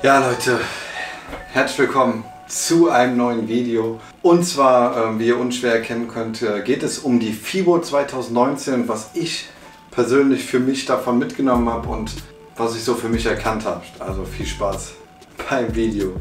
Ja Leute, herzlich willkommen zu einem neuen Video. Und zwar, wie ihr unschwer erkennen könnt, geht es um die FIBO 2019 und was ich persönlich für mich davon mitgenommen habe und was ich so für mich erkannt habe. Also viel Spaß beim Video.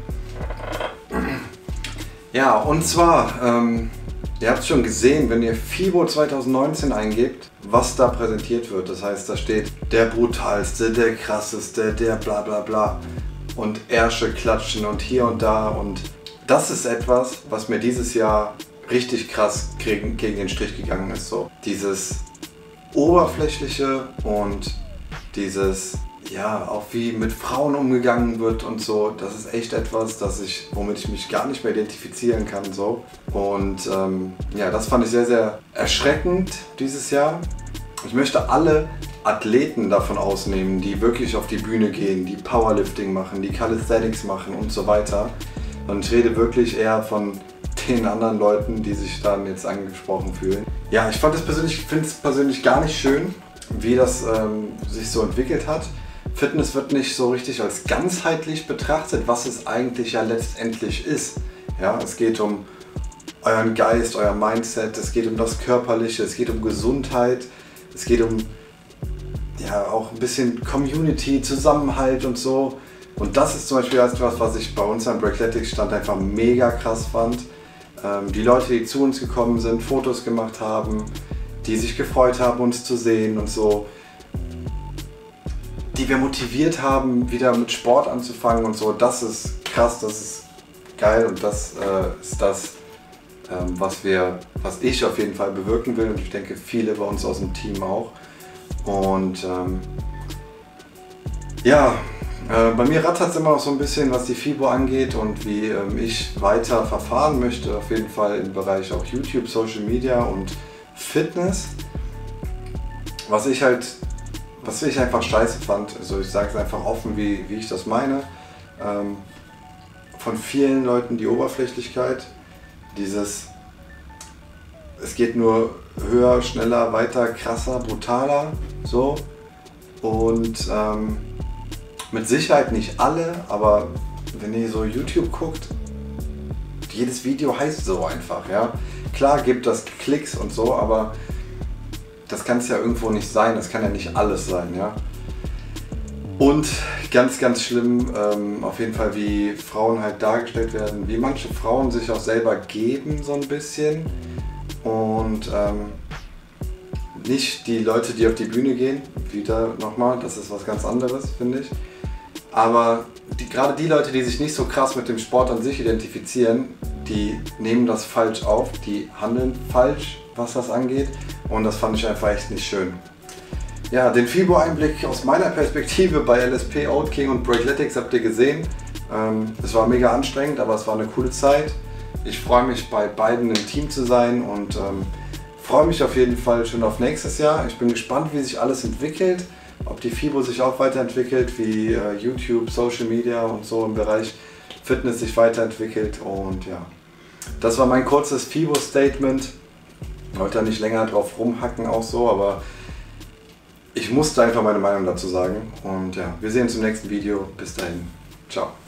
Ja, und zwar, ihr habt es schon gesehen, wenn ihr FIBO 2019 eingebt, was da präsentiert wird. Das heißt, da steht der brutalste, der krasseste, der bla bla bla. Und Ärsche klatschen und hier und da. Und das ist etwas, was mir dieses Jahr richtig krass gegen den Strich gegangen ist. So dieses Oberflächliche und dieses, ja, auch wie mit Frauen umgegangen wird und so. Das ist echt etwas, womit ich mich gar nicht mehr identifizieren kann. So. Und ja, das fand ich sehr, sehr erschreckend dieses Jahr. Ich möchte alle Athleten davon ausnehmen, die wirklich auf die Bühne gehen, die Powerlifting machen, die Calisthenics machen und so weiter. Und ich rede wirklich eher von den anderen Leuten, die sich dann jetzt angesprochen fühlen. Ja, ich finde es persönlich gar nicht schön, wie das sich so entwickelt hat. Fitness wird nicht so richtig als ganzheitlich betrachtet, was es eigentlich ja letztendlich ist. Ja, es geht um euren Geist, euer Mindset, es geht um das Körperliche, es geht um Gesundheit, es geht um ja, auch ein bisschen Community, Zusammenhalt und so. Und das ist zum Beispiel etwas, was ich bei uns am Breakletics Stand einfach mega krass fand. Die Leute, die zu uns gekommen sind, Fotos gemacht haben, die sich gefreut haben, uns zu sehen und so. Die wir motiviert haben, wieder mit Sport anzufangen und so. Das ist krass, das ist geil und das ist das, was ich auf jeden Fall bewirken will und ich denke viele bei uns aus dem Team auch. Und ja, bei mir rattert es immer noch so ein bisschen, was die FIBO angeht und wie ich weiter verfahren möchte, auf jeden Fall im Bereich auch YouTube, Social Media und Fitness. Was ich einfach scheiße fand, also ich sage es einfach offen, wie ich das meine, von vielen Leuten die Oberflächlichkeit, es geht nur höher, schneller, weiter, krasser, brutaler, so. Und mit Sicherheit nicht alle, aber wenn ihr so YouTube guckt, jedes Video heißt so einfach, ja. Klar gibt das Klicks und so, aber das kann es ja irgendwo nicht sein, das kann ja nicht alles sein, ja. Und ganz, ganz schlimm, auf jeden Fall, wie Frauen halt dargestellt werden, wie manche Frauen sich auch selber geben, so ein bisschen. Und nicht die Leute, die auf die Bühne gehen, wieder nochmal, das ist was ganz anderes, finde ich. Aber gerade die Leute, die sich nicht so krass mit dem Sport an sich identifizieren, die nehmen das falsch auf, die handeln falsch, was das angeht. Und das fand ich einfach echt nicht schön. Ja, den FIBO-Einblick aus meiner Perspektive bei LSP, Oat King und Breakletics habt ihr gesehen. Es war mega anstrengend, aber es war eine coole Zeit. Ich freue mich, bei beiden im Team zu sein und freue mich auf jeden Fall schon auf nächstes Jahr. Ich bin gespannt, wie sich alles entwickelt, ob die FIBO sich auch weiterentwickelt, wie YouTube, Social Media und so im Bereich Fitness sich weiterentwickelt. Und ja, das war mein kurzes FIBO-Statement. Ich wollte da nicht länger drauf rumhacken auch so, aber ich musste einfach meine Meinung dazu sagen. Und ja, wir sehen uns im nächsten Video. Bis dahin. Ciao.